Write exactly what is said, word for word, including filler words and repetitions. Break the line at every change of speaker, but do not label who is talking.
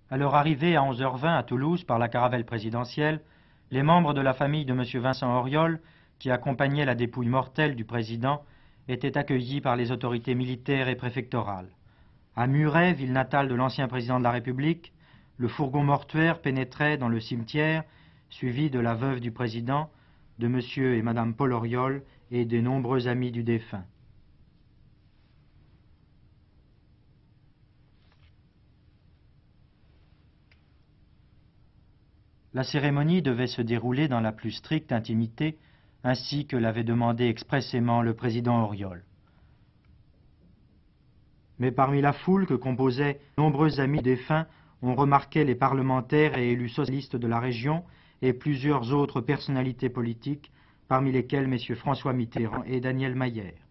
À leur arrivée à onze heures vingt à Toulouse par la caravelle présidentielle, les membres de la famille de M. Vincent Auriol, qui accompagnaient la dépouille mortelle du président, étaient accueillis par les autorités militaires et préfectorales. À Muret, ville natale de l'ancien président de la République, le fourgon mortuaire pénétrait dans le cimetière, suivi de la veuve du président, de M. et Mme Paul Auriol et des nombreux amis du défunt. La cérémonie devait se dérouler dans la plus stricte intimité, ainsi que l'avait demandé expressément le président Auriol. Mais parmi la foule que composaient nombreux amis défunts, on remarquait les parlementaires et élus socialistes de la région et plusieurs autres personnalités politiques, parmi lesquels messieurs François Mitterrand et Daniel Mayer.